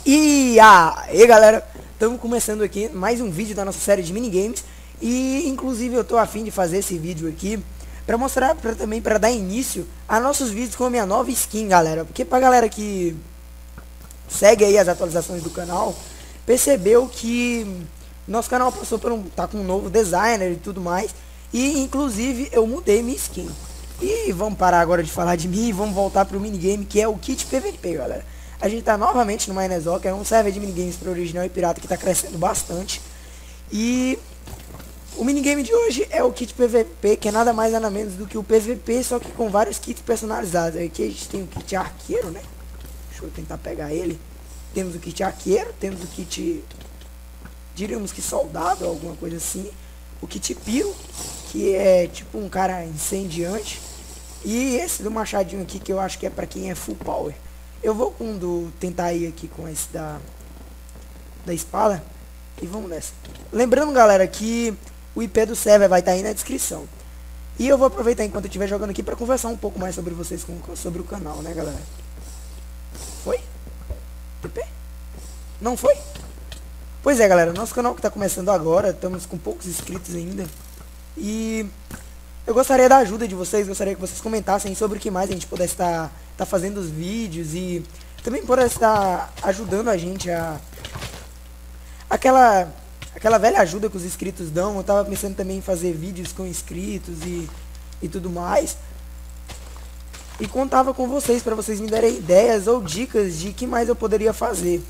E aí galera, estamos começando aqui mais um vídeo da nossa série de minigames. E inclusive eu tô a fim de fazer esse vídeo aqui para mostrar, também para dar início a nossos vídeos com a minha nova skin, galera. Porque pra galera que segue aí as atualizações do canal, percebeu que nosso canal passou por tá com um novo designer e tudo mais. E inclusive eu mudei minha skin. E vamos parar agora de falar de mim e vamos voltar pro minigame, que é o kit PVP, galera. A gente tá novamente no Minezoca, é um server de minigames para original e pirata que tá crescendo bastante. E o minigame de hoje é o kit PVP, que é nada mais nada menos do que o PVP, só que com vários kits personalizados. Aqui a gente tem o kit arqueiro, né? Deixa eu tentar pegar ele. Temos o kit arqueiro, temos o kit, diríamos que soldado, alguma coisa assim. O kit piro, que é tipo um cara incendiante. E esse do machadinho aqui, que eu acho que é pra quem é full power. Eu vou tentar ir aqui com esse da espada. E vamos nessa. Lembrando, galera, que o IP do server vai estar aí na descrição. E eu vou aproveitar enquanto eu estiver jogando aqui para conversar um pouco mais sobre vocês, sobre o canal, né, galera? Foi? TP? Não foi? Pois é, galera, nosso canal que está começando agora, estamos com poucos inscritos ainda. E eu gostaria da ajuda de vocês, gostaria que vocês comentassem sobre o que mais a gente pudesse estar fazendo os vídeos e também pudesse estar ajudando a gente a aquela velha ajuda que os inscritos dão. Eu tava pensando também em fazer vídeos com inscritos e tudo mais. E contava com vocês para vocês me darem ideias ou dicas de que mais eu poderia fazer.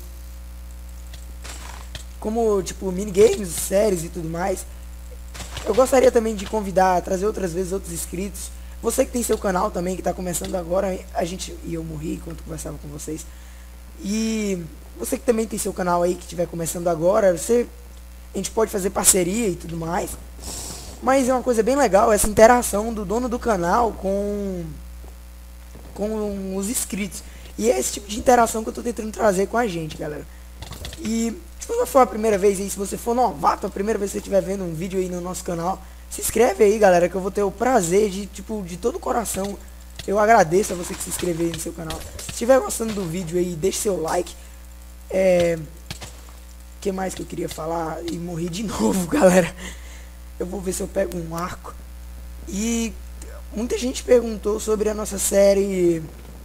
Como tipo minigames, séries e tudo mais. Eu gostaria também de convidar, trazer outras vezes outros inscritos. Você que tem seu canal também, que está começando agora, eu morri enquanto conversava com vocês. E você que também tem seu canal aí, que estiver começando agora, a gente pode fazer parceria e tudo mais. Mas é uma coisa bem legal essa interação do dono do canal com os inscritos. E é esse tipo de interação que eu estou tentando trazer com a gente, galera. E se você for a primeira vez aí, se você for novato, a primeira vez que você estiver vendo um vídeo aí no nosso canal, se inscreve aí, galera, que eu vou ter o prazer de todo o coração. Eu agradeço a você que se inscreveu aí no seu canal. Se estiver gostando do vídeo aí, deixe seu like. Que mais que eu queria falar? E morri de novo, galera. Eu vou ver se eu pego um arco. E muita gente perguntou sobre a nossa série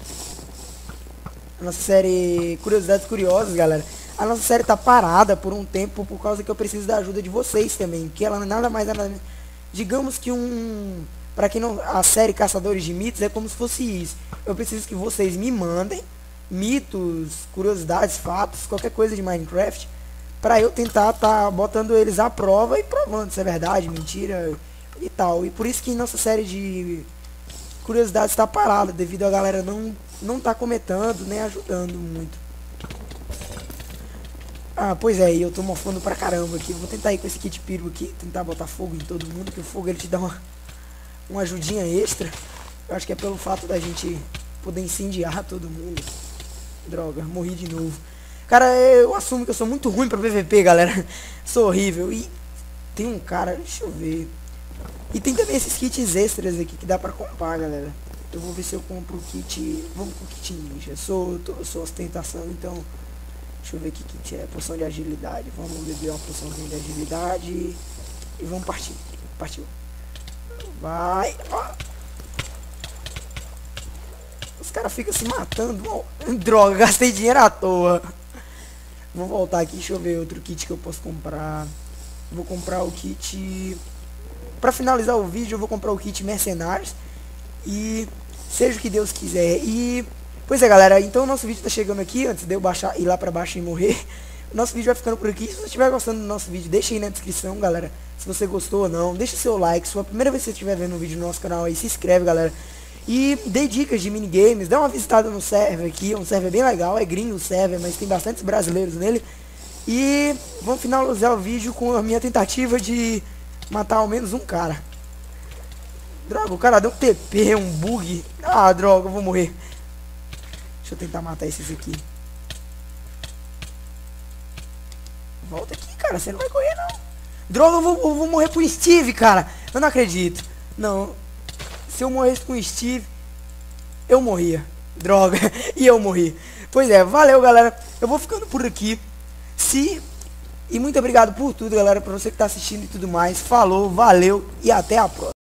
Curiosidades Curiosas, galera. A nossa série tá parada por um tempo por causa que eu preciso da ajuda de vocês também, que ela nada mais nada menos, digamos que para quem não, a série Caçadores de Mitos é como se fosse isso. Eu preciso que vocês me mandem mitos, curiosidades, fatos, qualquer coisa de Minecraft, para eu tentar botando eles à prova e provando se é verdade, mentira e tal. E por isso que nossa série de curiosidades está parada, devido a galera não tá comentando nem ajudando muito. Ah, pois é, eu tô mofando pra caramba aqui. Vou tentar ir com esse kit piro aqui, tentar botar fogo em todo mundo, que o fogo ele te dá uma ajudinha extra. Eu acho que é pelo fato da gente poder incendiar todo mundo. Droga, morri de novo. Cara, eu assumo que eu sou muito ruim pra PVP, galera. Sou horrível. E tem um cara, deixa eu ver. E tem também esses kits extras aqui que dá pra comprar, galera. Eu vou ver se eu compro o kit. Vamos pro kit ninja. Eu sou ostentação, então deixa eu ver que kit é. Poção de agilidade. Vamos beber uma poçãozinha de agilidade e vamos partir. Partiu. Vai. Ó. Os caras ficam se matando. Oh, droga, gastei dinheiro à toa. Vou voltar aqui, deixa eu ver outro kit que eu posso comprar. Vou comprar o kit. Pra finalizar o vídeo, eu vou comprar o kit Mercenários. E seja o que Deus quiser. E pois é, galera, então o nosso vídeo tá chegando aqui. Antes de eu ir lá pra baixo e morrer, o nosso vídeo vai ficando por aqui. Se você estiver gostando do nosso vídeo, deixa aí na descrição, galera, se você gostou ou não. Deixa seu like, se for a primeira vez que você estiver vendo um vídeo no nosso canal aí, se inscreve, galera. E dê dicas de minigames, dá uma visitada no server aqui, é um server bem legal, é gringo o server, mas tem bastantes brasileiros nele. E vamos finalizar o vídeo com a minha tentativa de matar ao menos um cara. Droga, o cara deu um TP, um bug. Ah, droga, eu vou morrer. Deixa eu tentar matar esses aqui. Volta aqui, cara, você não vai correr não. Droga, eu vou morrer pro Steve, cara. Eu não acredito. Não. Se eu morresse com o Steve, eu morria. Droga, e eu morri. Pois é, valeu, galera. Eu vou ficando por aqui. E muito obrigado por tudo, galera, pra você que tá assistindo e tudo mais. Falou, valeu e até a próxima.